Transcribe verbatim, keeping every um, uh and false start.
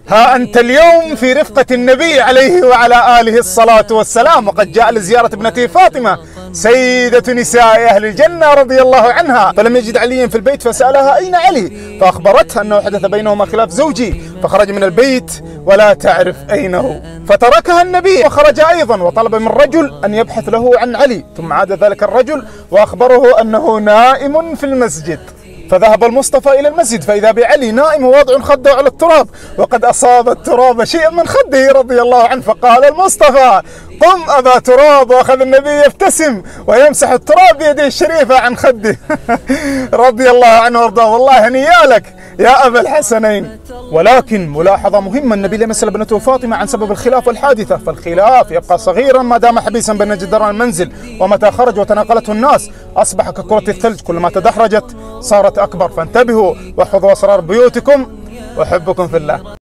ها أنت اليوم في رفقة النبي عليه وعلى آله الصلاة والسلام، وقد جاء لزيارة ابنته فاطمة سيدة نساء أهل الجنة رضي الله عنها، فلم يجد عليا في البيت فسألها أين علي، فأخبرتها أنه حدث بينهما خلاف زوجي، فخرج من البيت ولا تعرف أين هو، فتركها النبي وخرج أيضا وطلب من رجل أن يبحث له عن علي، ثم عاد ذلك الرجل وأخبره أنه نائم في المسجد، فذهب المصطفى إلى المسجد فإذا بعلي نائم واضع خده على التراب، وقد أصاب التراب شيئا من خده رضي الله عنه، فقال المصطفى قم أبا تراب، وأخذ النبي يبتسم ويمسح التراب بيده الشريفة عن خده رضي الله عنه وارضاه. والله هنيا لك يا أبا الحسنين. ولكن ملاحظة مهمة، النبي لم يسأل ابنته فاطمة عن سبب الخلاف والحادثة، فالخلاف يبقى صغيرا ما دام حبيسا بين جدران المنزل، ومتى خرج وتناقلته الناس أصبح ككرة الثلج، كلما تدحرجت صارت أكبر، فانتبهوا واحفظوا أسرار بيوتكم، وأحبكم في الله.